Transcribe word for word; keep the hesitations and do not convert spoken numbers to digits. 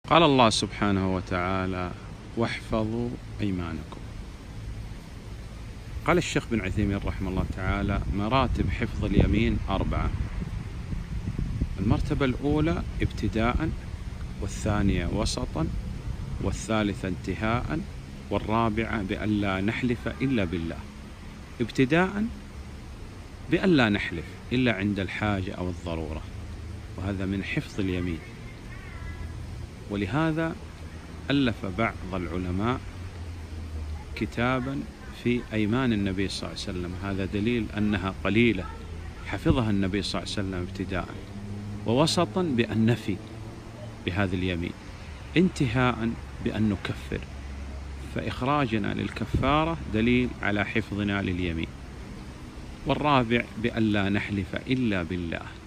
قال الله سبحانه وتعالى: واحفظوا أيمانكم. قال الشيخ بن عثيمين رحمه الله تعالى: مراتب حفظ اليمين أربعة. المرتبة الأولى ابتداء، والثانية وسطا، والثالثة انتهاء، والرابعة بأن لا نحلف إلا بالله. ابتداء بأن لا نحلف إلا عند الحاجة أو الضرورة، وهذا من حفظ اليمين. ولهذا ألف بعض العلماء كتابا في أيمان النبي صلى الله عليه وسلم، هذا دليل أنها قليلة حفظها النبي صلى الله عليه وسلم ابتداء، ووسطا بأن نفي بهذه اليمين، انتهاء بأن نكفر، فإخراجنا للكفارة دليل على حفظنا لليمين، والرابع بأن لا نحلف إلا بالله.